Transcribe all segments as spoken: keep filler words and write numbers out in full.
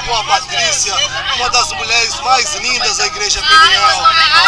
com a Patrícia, uma das mulheres mais lindas da Igreja Peniel.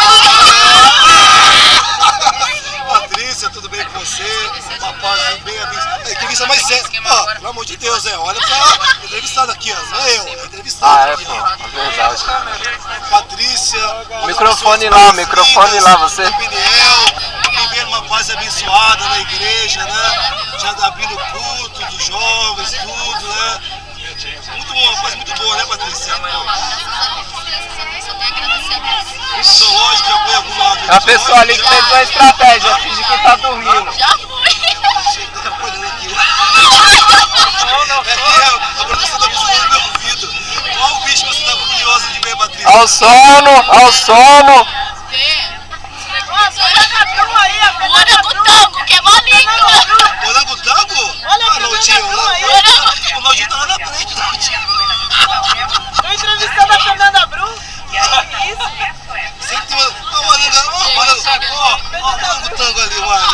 Patrícia, tudo bem com você? Uma paz bem abençoada. A entrevista mais séria. Ó, pelo amor de Deus, é. Olha pra entrevistada aqui, ó. Não é eu, é entrevistada Ah, é, aqui, pô. ó. É verdade. Patrícia. Microfone lá, microfone lá, você. Peniel, vivendo uma paz abençoada na igreja, né? Já abrindo o culto dos jovens, tudo, né? Muito bom, uma paz muito boa, né, Patrícia? Zoológico, já foi alguma vez? A pessoa ali que fez uma estratégia, finge que tá dormindo. Já fui. Tá olhando aqui. É que a produção tá buscando no meu ouvido. Qual o bicho que você tá curiosa de ver, Patrícia? Ao sono, ao sono. Orangotango, que é maligno. Orangotango? Olha Ah, não, tio. O Naldinho tá lá na frente, Naldinho. Tô entrevistando a Fernanda Brum. Isso. Sempre tem uma... Ó, o oranga... Ó, o oranga... Ó, ó, o orangotango ali, mano.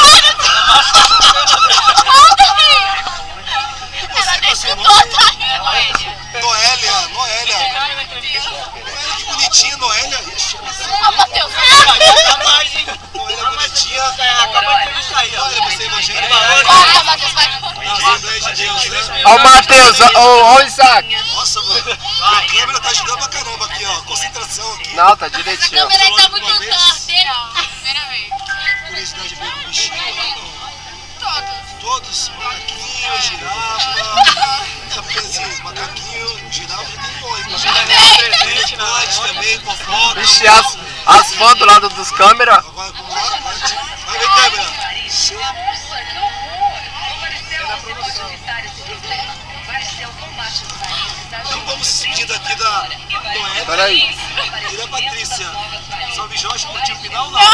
Ela nem escutou, tá rindo. Noélia, Noélia. Noélia, que bonitinha, Noélia. Ixi, Ó, Matheus. Noélia bonitinha. Olha, você é evangélico. Corta, Matheus, vai. Na Assembleia de Deus, né? Ó o Matheus, ó o Isaac. Nossa, mano. A câmera tá ajudando pra caramba aqui, ó. Concentração aqui. Não, tá direitinho. A câmera aí tá muito tarde. Primeira vez. Curiosidade de ver o bichinho. Todos. Todos, macaquinho, girafa. É, assim, macaquinho, girafa tem dois. Elefante também, fofoca. Vixe, as, as fotos lá do- dos câmeras. Agora, vamos lá. Vai ver, câmera. Então vamos se despedindo aqui da Noélia Peraí. e da Patrícia. Salve Jorge, curtiu o final? Não.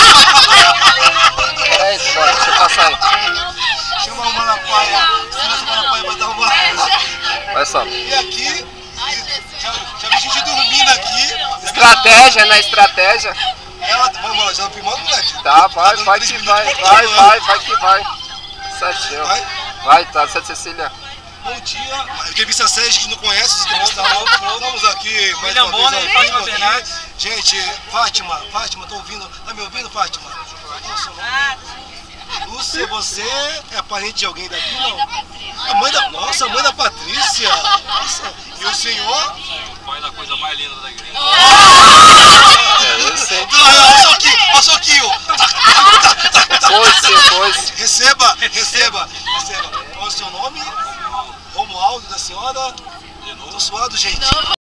Peraí, bora, deixa eu passar aí. Chama o Malapaia. Senão o Malapaia vai dar uma... Olha só. E aqui, já, já vi gente dormindo aqui. Estratégia, né? Estratégia. Ela, vamos lá, já tá filmando, moleque? Tá, vai, vai que vai. Vai, vai, vai que vai. Certinho. Vai. Vai, tá, Santa Cecília. Bom dia. Entrevista séria, a gente não conhece, estamos aqui mais William uma vez Bonner, ao Fátima vivo Bernardes. aqui. Gente, Fátima, Fátima, tá ouvindo? Tá me ouvindo, Fátima? Qual é o seu nome? Lúcia, você é parente de alguém daqui, não? A mãe da... Nossa, a mãe da Patrícia. Nossa. E o senhor? Pai da coisa mais linda da igreja. É, eu sei. Olha o soquinho, olha o soquinho. Foi, sim, foi. Receba, receba, receba. Qual é o seu nome? Romualdo, da senhora? Tô suado, gente.